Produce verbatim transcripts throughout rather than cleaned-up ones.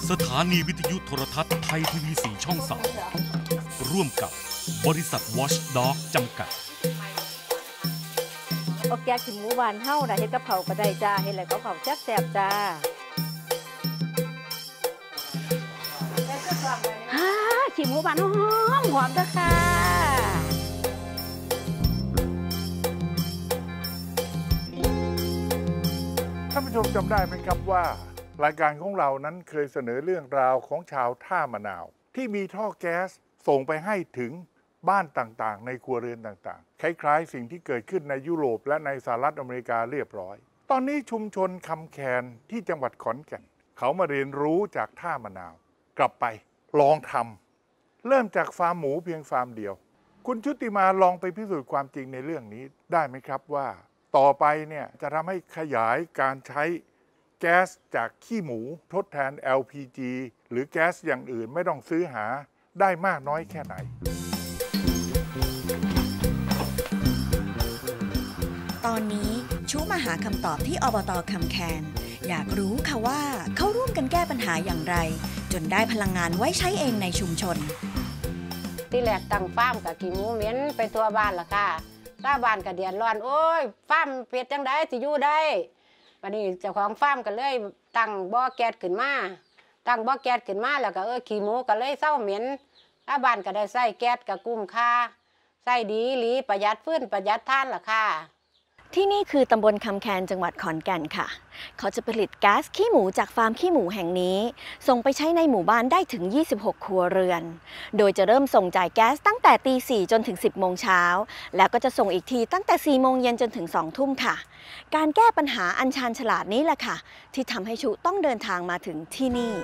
สถานีวิทยุโทรทัศน์ไทยทีวีสี่ช่องสามร่วมกับบริษัท Watchdog จำกัดโอเคขิมหมูหวานเฮ้าได้เฮ็ดกะเพราก็ได้จ้าเฮ็ดอะไรก็เผาแซ่บๆจ้าฮ่าขิมหมูหวานหอมหอมจ้าค่ะท่านผู้ชมจำได้ไหมครับว่ารายการของเรานั้นเคยเสนอเรื่องราวของชาวท่ามะนาวที่มีท่อแก๊สส่งไปให้ถึงบ้านต่างๆในครัวเรือนต่างๆคล้ายๆสิ่งที่เกิดขึ้นในยุโรปและในสหรัฐอเมริกาเรียบร้อยตอนนี้ชุมชนคำแคนที่จังหวัดขอนแก่นเขามาเรียนรู้จากท่ามะนาวกลับไปลองทำเริ่มจากฟาร์มหมูเพียงฟาร์มเดียวคุณชุติมาลองไปพิสูจน์ความจริงในเรื่องนี้ได้ไหมครับว่าต่อไปเนี่ยจะทำให้ขยายการใช้แก๊สจากขี้หมูทดแทน แอล พี จี หรือแก๊สอย่างอื่นไม่ต้องซื้อหาได้มากน้อยแค่ไหนตอนนี้ชูมาหาคำตอบที่อบต.คำแคนอยากรู้ค่ะว่าเขาร่วมกันแก้ปัญหาอย่างไรจนได้พลังงานไว้ใช้เองในชุมชนที่แรกตั้งฟาร์มกับขี้หมูเหม็นไปตัวบ้านล่ะค่ะถ้าบ้านกับเดือดร้อนโอ้ยฟาร์มเปียดจังได้สิอยู่ได้วันนี้เจ้าของฟาร์มก็เลยตั้งบ่อแก๊สขึ้นมาตั้งบ่อแก๊สขึ้นมาแล้วก็เออขี้หมูก็เลยเศร้าเหม็นถ้าบ้านก็ได้ใส่แก๊สกับกุ้มค่าใส่ดีหลีประหยัดฟื้นประหยัดท่านล่ะค่ะที่นี่คือตำบลคำแคนจังหวัดขอนแก่นค่ะเขาจะผลิตก๊าซขี้หมูจากฟาร์มขี้หมูแห่งนี้ส่งไปใช้ในหมู่บ้านได้ถึงยี่สิบหกครัวเรือนโดยจะเริ่มส่งจ่ายแก๊สตั้งแต่ตีสี่จนถึงสิบโมงเช้าแล้วก็จะส่งอีกทีตั้งแต่สี่โมงเย็นจนถึงสองทุ่มค่ะการแก้ปัญหาอันชาญฉลาดนี้แหละค่ะที่ทำให้ชุต้องเดินทางมาถึงที่นี่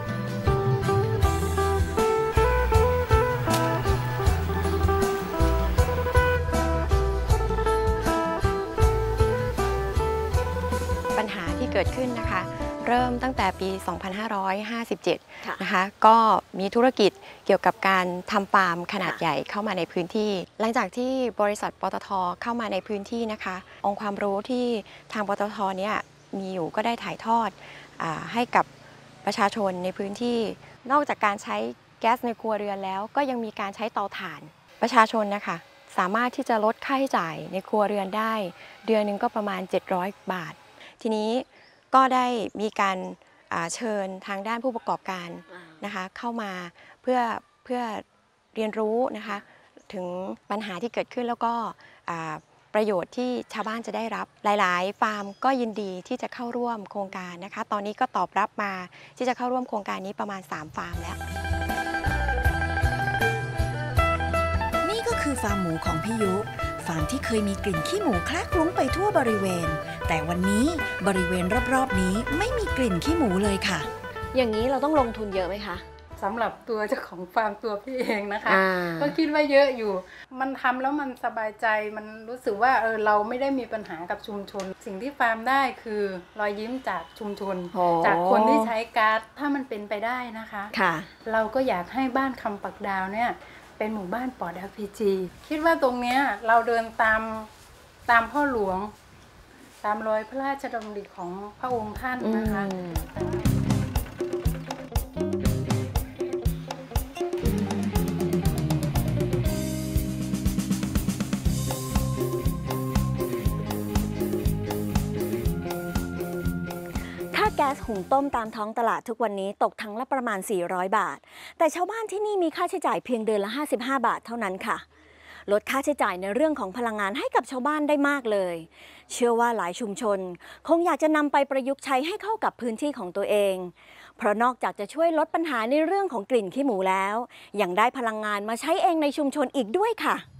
ปัญหาที่เกิดขึ้นนะคะเริ่มตั้งแต่ปี สองพันห้าร้อยห้าสิบเจ็ด นะคะก็มีธุรกิจเกี่ยวกับการทำฟาร์มขนาดใหญ่เข้ามาในพื้นที่หลังจากที่บริษัทปตท.เข้ามาในพื้นที่นะคะองค์ความรู้ที่ทางปตท.เนี่ยมีอยู่ก็ได้ถ่ายทอดให้กับประชาชนในพื้นที่นอกจากการใช้แก๊สในครัวเรือนแล้วก็ยังมีการใช้เตาถ่านประชาชนนะคะสามารถที่จะลดค่าใช้จ่ายในครัวเรือนได้เดือนหนึ่งก็ประมาณเจ็ดร้อยบาททีนี้ก็ได้มีการเชิญทางด้านผู้ประกอบการนะคะเข้ามาเพื่อเพื่อเรียนรู้นะคะถึงปัญหาที่เกิดขึ้นแล้วก็ประโยชน์ที่ชาวบ้านจะได้รับหลายๆฟาร์มก็ยินดีที่จะเข้าร่วมโครงการนะคะตอนนี้ก็ตอบรับมาที่จะเข้าร่วมโครงการนี้ประมาณสามฟาร์มแล้วนี่ก็คือฟาร์มหมูของพี่ยุฟาร์มที่เคยมีกลิ่นขี้หมูคละคลุ้งไปทั่วบริเวณแต่วันนี้บริเวณรอบๆนี้ไม่มีกลิ่นขี้หมูเลยค่ะอย่างนี้เราต้องลงทุนเยอะไหมคะสำหรับตัวเจ้าของฟาร์มตัวพี่เองนะคะก็คิดว่าเยอะอยู่มันทำแล้วมันสบายใจมันรู้สึกว่าเออเราไม่ได้มีปัญหากับชุมชนสิ่งที่ฟาร์มได้คือรอยยิ้มจากชุมชนจากคนที่ใช้ก๊าซถ้ามันเป็นไปได้นะคะเราก็อยากให้บ้านคำปักดาวเนี่ยเป็นหมู่บ้านปลอด แอล พี จี คิดว่าตรงเนี้ยเราเดินตามตามพ่อหลวงตามรอยพระราชดำริของพระองค์ท่านนะคะแก๊สหุงต้มตามท้องตลาดทุกวันนี้ตกถังละประมาณสี่ร้อยบาทแต่ชาวบ้านที่นี่มีค่าใช้จ่ายเพียงเดือนละห้าสิบห้าบาทเท่านั้นค่ะลดค่าใช้จ่ายในเรื่องของพลังงานให้กับชาวบ้านได้มากเลยเชื่อว่าหลายชุมชนคงอยากจะนำไปประยุกต์ใช้ให้เข้ากับพื้นที่ของตัวเองเพราะนอกจากจะช่วยลดปัญหาในเรื่องของกลิ่นขี้หมูแล้วยังได้พลังงานมาใช้เองในชุมชนอีกด้วยค่ะ